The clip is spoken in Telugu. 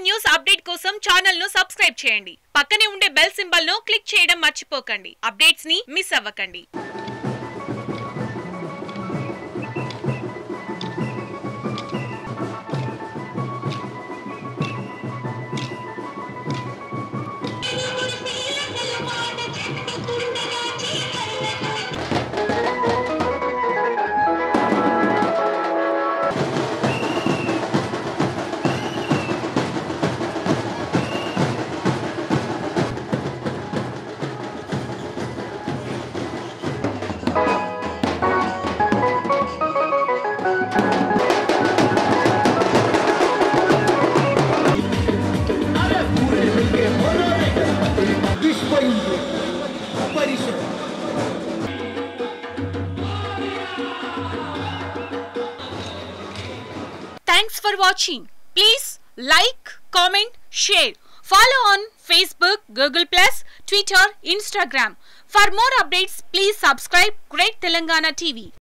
న్యూస్ అప్డేట్ కోసం ఛానల్ ను సబ్స్క్రైబ్ చేయండి. పక్కనే ఉండే బెల్ సింబల్ ను క్లిక్ చేయడం మర్చిపోకండి. అప్డేట్స్ ని మిస్ అవ్వకండి. Thanks for watching. Please like, comment, share. Follow on Facebook, Google+, Twitter, Instagram. For more updates, please subscribe Great Telangana TV.